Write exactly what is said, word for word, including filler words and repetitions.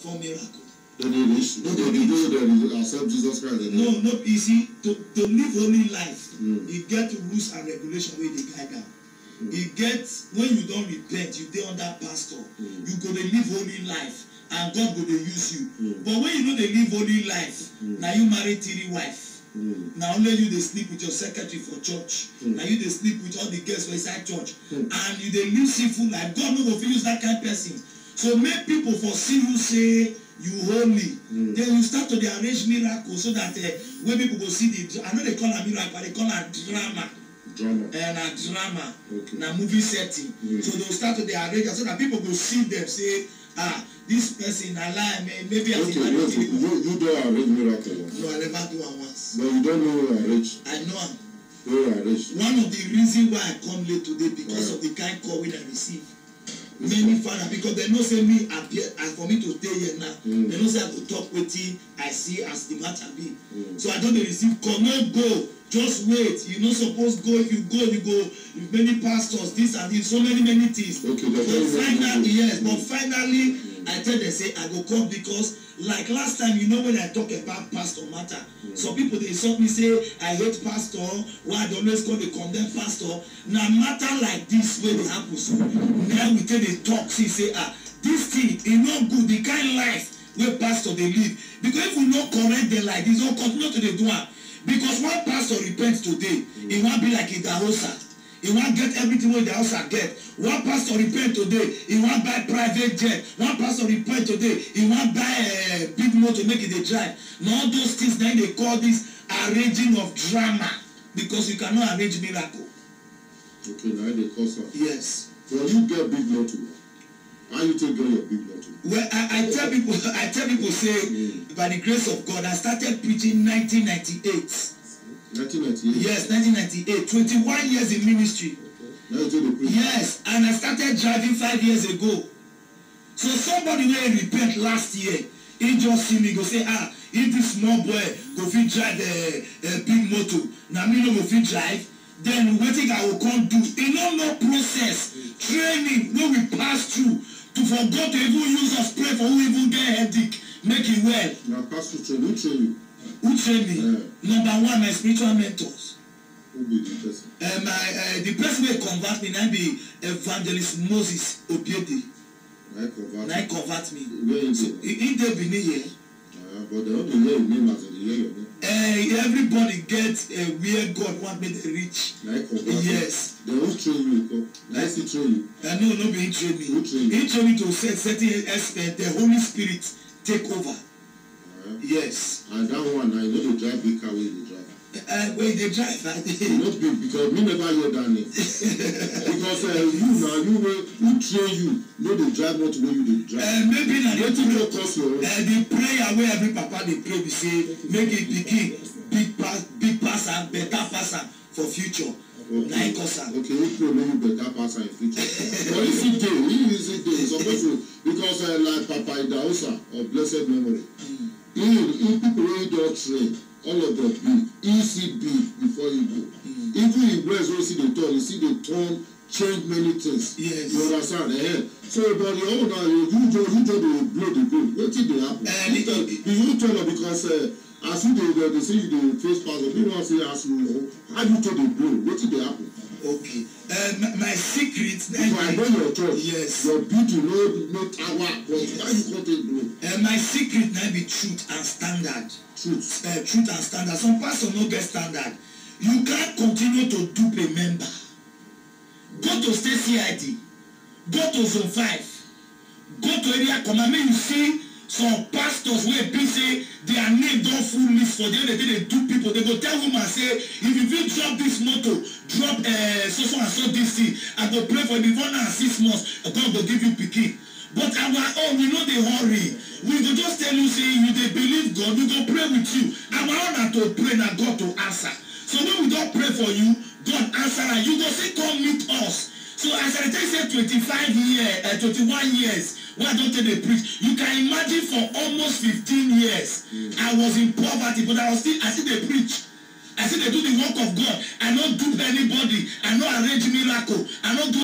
perform miracle. No, they reach. No, they do they accept Jesus Christ. No, no, you see, to, to live holy life, mm. you get rules and regulation where they guide them. Mm. You get, when you don't repent, you dey under pastor. Mm. You go to live holy life, and God go to use you. Mm. But when you know they live holy life, mm. now you marry three wife. Mm. Now only you they sleep with your secretary for church. Mm. Now you they sleep with all the guests for inside church. Mm. And you they live sinful life. God no go fit use that kind of person. So make people for see you say you holy. Mm. Then you start to the arrange miracle so that uh, when people go see the, I know they call it miracle, but they call it drama. Drama. And a drama. Okay. Na movie setting. Mm. So they start to the arrange so that people go see them say, ah, this person alive, maybe as okay, yes, you, you don't arrange miracle. No, I never do it once. But you don't know arrange. I know him. You arrange. One of the reasons why I come late today because right. of the kind call we I receive. Many father because they know say me appear and for me to stay here now. Mm. They know say I go talk wetin I see as the matter be. Mm. So I don't receive call. No go. Just wait. You no suppose go. If you go, you go. With many pastors, this and this, so many many things. Okay, but finally, yes. Mm. But finally, mm. I tell them say I go come because like last time, you know when I talk about pastor matter, mm. some people they insult me say I hate pastor. Why I don't always call the condemn pastor? Now matter like this way they happen. So now we tell the talk. See say ah this thing is not good. The kind life where pastor they live because if we not correct them like this, don't continue to the do it. Because one pastor repents today, mm. it won't be like in the house. He won't get everything what the house get. One pastor repent today, he won't buy private jet. One pastor repent today, he won't buy a big motor to make it a drive. Now all those things now they call this arranging of drama because you cannot arrange miracle. Okay, now they call some. Yes. When you get big motor, how you take get your big motor? Well, I, I tell people, I tell people say, mm. by the grace of God, I started preaching nineteen ninety-eight. nineteen ninety-eight. Yes, nineteen ninety-eight. twenty-one years in ministry. Okay. Yes, and I started driving five years ago. So somebody will repent last year. He just see me go say, ah, if this small boy go fit drive a, a big motor, now me no go fit drive. Then what think I will come do? You know no process, training when we pass through to forget to even use us pray for who even get headache, make it well. Now pass through training, who train you? Who train me? Yeah. Number one, my spiritual mentors. Who be the person? Uh, my uh, the person will convert me now be Evangelist Moses Obiede. I convert. Now convert me. Where so he dey be here. Uh, but they don't hear your name as they hear your name. Uh, everybody gets uh, where God want me to reach. Now convert. Yes. They won't train you. Now he train you. Uh, no, no, be he train me. Who train you? He train me to set certain aspect. The Holy Spirit take over. Uh, yes. And that one, I know they drive big car where they drive. Uh, where they drive, I did. Not big because me never hear that name. Because uh, you now, you who train you, know they drive not where you they drive. Uh, maybe not. What you cost your own? Uh, the prayer where every papa they pray, we say, make it begin, big pass, big pass and better passer for future. Okay. Nine okay, we pray make you better passer in future. But if you do, if you do, supposed to because uh, like Papa Idahosa of blessed memory, mm. he, he people really don't train. All of them big, easy big before you go. Mm. Even in breast, you see the turn, you see the turn change many things. Yes. You understand? Eh? So, but the whole now, you you just you just blow the goal. What did they happen? Uh, you tell, you tell them because uh, as you they they say you the first person, people want to say ask you how you tell the blow. What did they happen? Okay. Uh, my, my secret. If I know your church, yes. Your beauty, no, no tower, but how you got it blow? Uh, my secret now be truth and standard. Truth. Uh, truth and standard. Some pastors no get standard. You can't continue to dupe a member. Go to state C I D. Go to zone five. Go to area command. May you see some pastors where be say their name don't full list for the other day they do people. They go tell woman say if you will drop this motto, drop uh, so so and so this thing. I go pray for the one and six months. God will give you pikin. But our own, we know the hurry. We go just tell you, say, you they believe God, we go pray with you. Our own are to pray, now God to answer. So when we don't pray for you, God answer, and you go say, come meet us. So as I tell you, say, twenty-five years, uh, twenty-one years, why don't they preach? You can imagine for almost fifteen years, mm. I was in poverty, but I was still, I still they preach. I still they do the work of God. I don't dupe anybody. I don't arrange miracle. I don't do